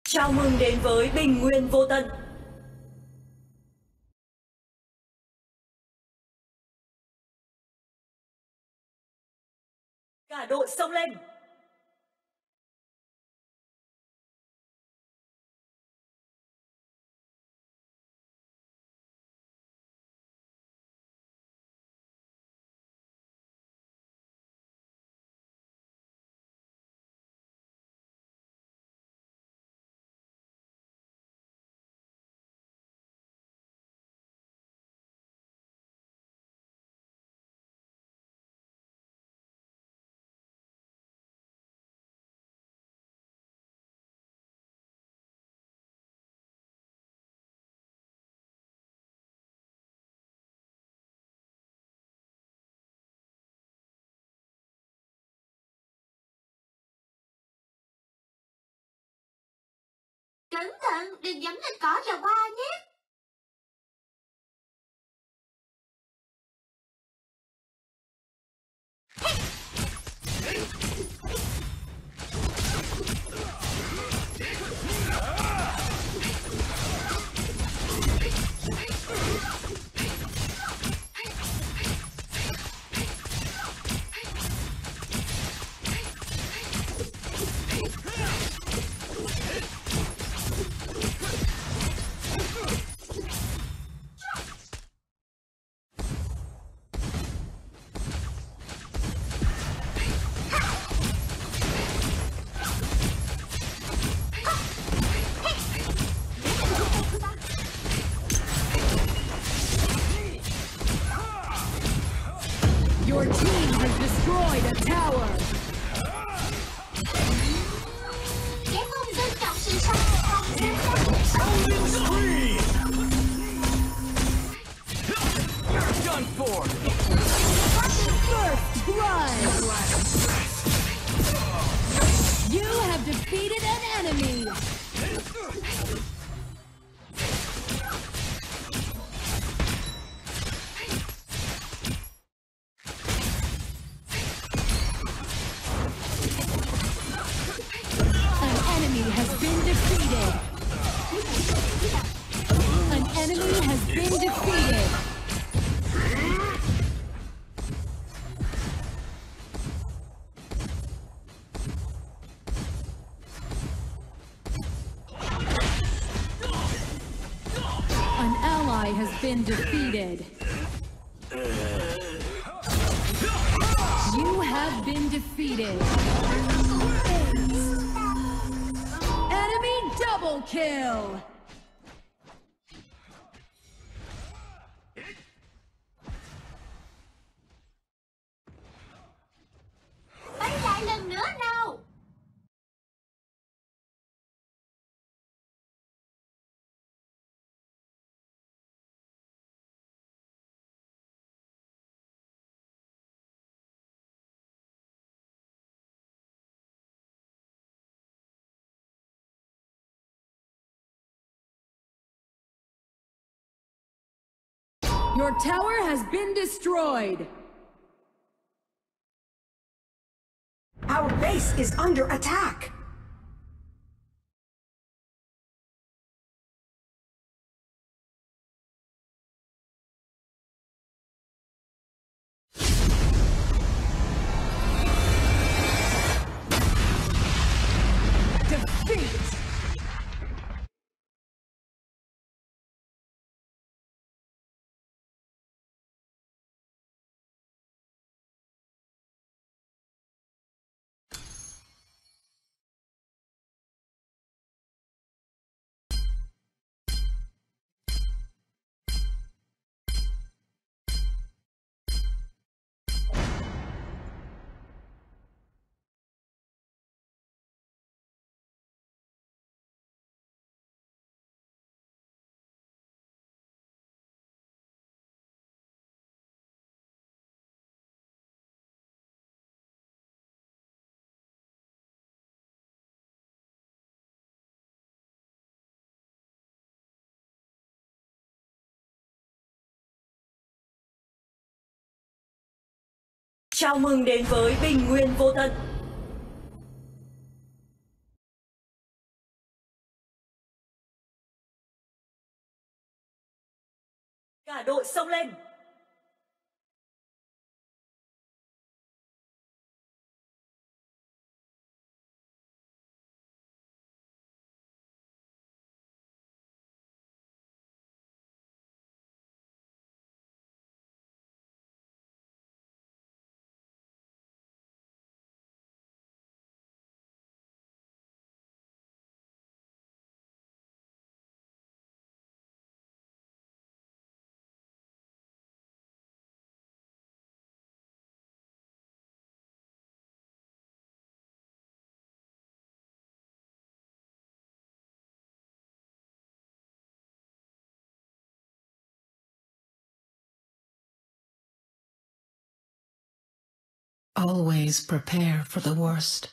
Chào mừng đến với Bình Nguyên Vô Tận. Cả đội xông lên. Cẩn thận, đừng dẫm lên cỏ và hoa nhé. Your team has destroyed a tower. Kẻ không tôn trọng sự sống, không xem xét. Done for. First blood. You have defeated an enemy. An enemy has been defeated. An enemy has been defeated. An ally has been defeated. You have been defeated. Enemy double kill. Bay lại lần nữa nào. Your tower has been destroyed. Our base is under attack. Defeat. Chào mừng đến với Bình Nguyên Vô Tận. Cả đội xông lên. Always prepare for the worst.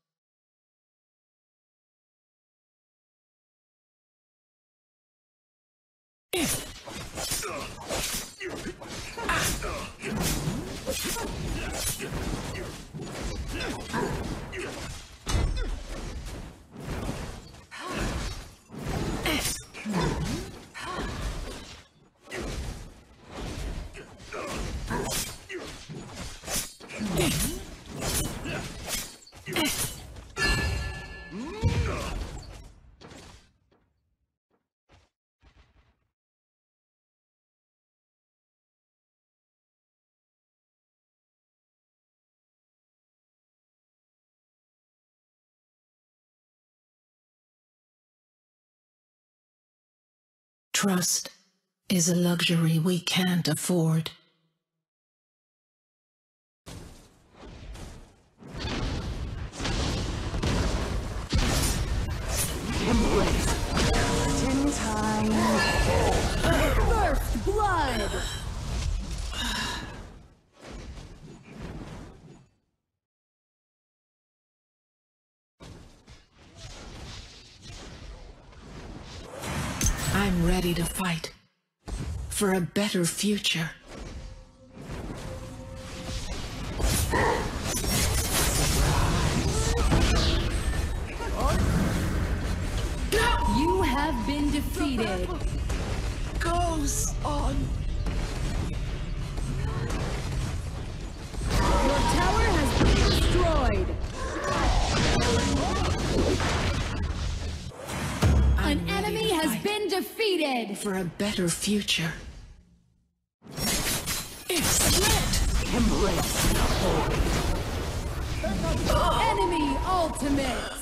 Trust is a luxury we can't afford. First blood! I'm ready to fight for a better future. You have been defeated. Goes on. Your tower has been destroyed. An enemy has been defeated. For a better future. Enemy ultimate.